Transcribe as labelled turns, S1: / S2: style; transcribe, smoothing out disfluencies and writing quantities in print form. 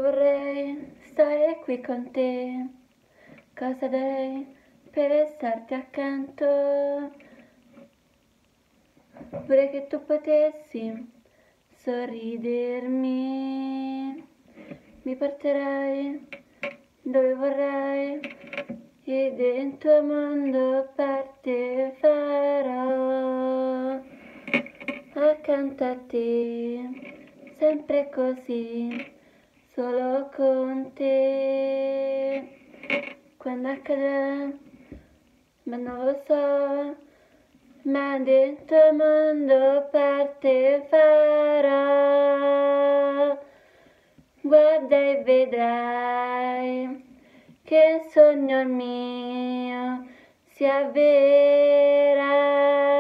S1: vorrei stare qui con te, cosa darei per starti accanto. Vorrei che tu potessi sorridermi, mi porterai dove vorrai e del tuo mondo parte farò accanto a te, sempre così, solo con te. Quando accadrà, ma non lo so, ma del tuo mondo parte farò. Guarda e vedrai che il sogno mio si avvera.